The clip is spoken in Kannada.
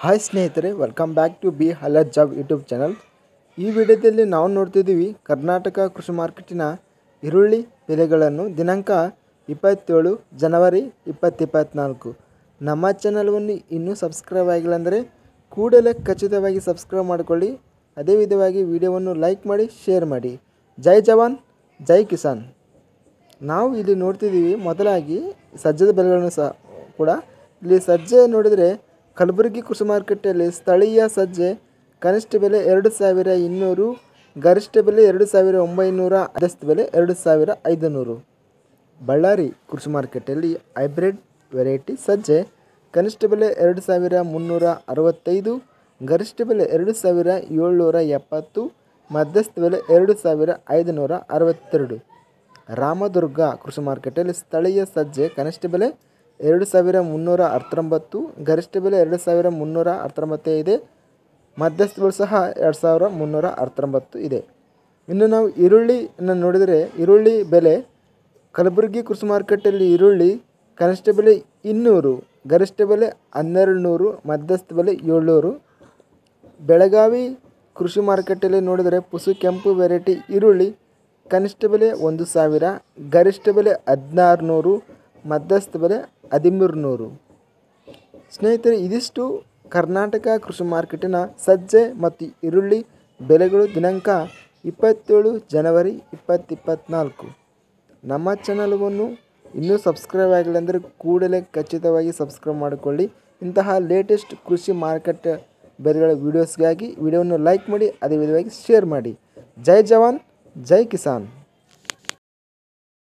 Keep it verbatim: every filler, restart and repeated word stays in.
ಹಾಯ್ ಸ್ನೇಹಿತರೆ, ವೆಲ್ಕಮ್ ಬ್ಯಾಕ್ ಟು ಬಿ ಹಲರ್ ಜಾಬ್ ಯೂಟ್ಯೂಬ್ ಚಾನಲ್. ಈ ವಿಡಿಯೋದಲ್ಲಿ ನಾವು ನೋಡ್ತಿದ್ದೀವಿ ಕರ್ನಾಟಕ ಕೃಷಿ ಮಾರ್ಕೆಟಿನ ಈರುಳ್ಳಿ ಬೆಲೆಗಳನ್ನು ದಿನಾಂಕ ಇಪ್ಪತ್ತೇಳು ಜನವರಿ ಇಪ್ಪತ್ತು ಇಪ್ಪತ್ತ್ನಾಲ್ಕು. ನಮ್ಮ ಚಾನಲ್ವನ್ನು ಇನ್ನೂ ಸಬ್ಸ್ಕ್ರೈಬ್ ಆಗಿಲ್ಲ ಅಂದರೆ ಕೂಡಲೇ ಖಚಿತವಾಗಿ ಸಬ್ಸ್ಕ್ರೈಬ್ ಮಾಡಿಕೊಳ್ಳಿ. ಅದೇ ವಿಧವಾಗಿ ವಿಡಿಯೋವನ್ನು ಲೈಕ್ ಮಾಡಿ, ಶೇರ್ ಮಾಡಿ. ಜೈ ಜವಾನ್ ಜೈ ಕಿಸಾನ್. ನಾವು ಇಲ್ಲಿ ನೋಡ್ತಿದ್ದೀವಿ ಮೊದಲಾಗಿ ಸಜ್ಜದ ಬೆಲೆಗಳನ್ನು ಸಹ ಕೂಡ. ಇಲ್ಲಿ ಸಜ್ಜೆ ನೋಡಿದರೆ ಕಲಬುರಗಿ ಕೃಷಿ ಮಾರ್ಕೆಟಲ್ಲಿ ಸ್ಥಳೀಯ ಸಜ್ಜೆ ಕನಿಷ್ಠ ಬೆಲೆ ಎರಡು ಸಾವಿರ ಇನ್ನೂರು, ಗರಿಷ್ಠ ಬೆಲೆ ಎರಡು ಸಾವಿರ ಒಂಬೈನೂರ, ಮಧ್ಯಸ್ಥ ಬೆಲೆ ಎರಡು ಸಾವಿರ ಐದುನೂರು. ಬಳ್ಳಾರಿ ಕೃಷಿ ಮಾರ್ಕೆಟಲ್ಲಿ ಹೈಬ್ರಿಡ್ ವೆರೈಟಿ ಸಜ್ಜೆ ಕನಿಷ್ಠ ಬೆಲೆ ಎರಡು ಸಾವಿರ ಮುನ್ನೂರ ಅರವತ್ತೈದು, ಗರಿಷ್ಠ ಬೆಲೆ ಎರಡು ಸಾವಿರ ಏಳ್ನೂರ ಎಪ್ಪತ್ತು, ಮಧ್ಯಸ್ಥ ಬೆಲೆ ಎರಡು ಸಾವಿರ ಐದುನೂರ ಅರವತ್ತೆರಡು. ರಾಮದುರ್ಗ ಕೃಷಿ ಮಾರ್ಕೆಟಲ್ಲಿ ಸ್ಥಳೀಯ ಸಜ್ಜೆ ಕನಿಷ್ಠ ಬೆಲೆ ಎರಡು ಸಾವಿರ ಮುನ್ನೂರ ಹತ್ತೊಂಬತ್ತು, ಗರಿಷ್ಠ ಬೆಲೆ ಎರಡು ಸಾವಿರ ಮುನ್ನೂರ ಹತ್ತೊಂಬತ್ತು ಇದೆ, ಮಧ್ಯಸ್ಥ ಬೆಲೆ ಸಹ ಎರಡು ಸಾವಿರ ಮುನ್ನೂರ ಹತ್ತೊಂಬತ್ತು ಇದೆ. ಇನ್ನು ನಾವು ಈರುಳ್ಳಿಯನ್ನು ನೋಡಿದರೆ ಈರುಳ್ಳಿ ಬೆಲೆ ಕಲಬುರಗಿ ಕೃಷಿ ಮಾರ್ಕೆಟಲ್ಲಿ ಈರುಳ್ಳಿ ಕನಿಷ್ಠ ಬೆಲೆ ಇನ್ನೂರು, ಗರಿಷ್ಠ ಬೆಲೆ ಹನ್ನೆರಡು ನೂರು, ಮಧ್ಯಸ್ಥ ಬೆಲೆ ಏಳ್ನೂರು. ಬೆಳಗಾವಿ ಕೃಷಿ ಮಾರ್ಕೆಟಲ್ಲಿ ನೋಡಿದರೆ ಪುಸು ಕೆಂಪು ವೆರೈಟಿ ಈರುಳ್ಳಿ ಕನಿಷ್ಠ ಬೆಲೆ ಒಂದು ಸಾವಿರ, ಗರಿಷ್ಠ ಬೆಲೆ ಹದಿನಾರು ನೂರು, ಮಧ್ಯಸ್ಥ ಬೆಲೆ ಹದಿಮೂರು ನೂರು. ಸ್ನೇಹಿತರೆ, ಇದಿಷ್ಟು ಕರ್ನಾಟಕ ಕೃಷಿ ಮಾರ್ಕೆಟಿನ ಸಜ್ಜೆ ಮತ್ತು ಈರುಳ್ಳಿ ಬೆಲೆಗಳು ದಿನಾಂಕ ಇಪ್ಪತ್ತೇಳು ಜನವರಿ ಇಪ್ಪತ್ತು ಇಪ್ಪತ್ತ್ನಾಲ್ಕು. ನಮ್ಮ ಚಾನಲ್ವನ್ನು ಇನ್ನೂ ಸಬ್ಸ್ಕ್ರೈಬ್ ಆಗಿಲ್ಲ ಅಂದರೆ ಕೂಡಲೇ ಖಚಿತವಾಗಿ ಸಬ್ಸ್ಕ್ರೈಬ್ ಮಾಡಿಕೊಳ್ಳಿ. ಇಂತಹ ಲೇಟೆಸ್ಟ್ ಕೃಷಿ ಮಾರ್ಕೆಟ್ ಬೆಲೆಗಳ ವೀಡಿಯೋಸ್ಗಾಗಿ ವಿಡಿಯೋವನ್ನು ಲೈಕ್ ಮಾಡಿ, ಅದೇ ವಿಧವಾಗಿ ಶೇರ್ ಮಾಡಿ. ಜೈ ಜವಾನ್ ಜೈ ಕಿಸಾನ್.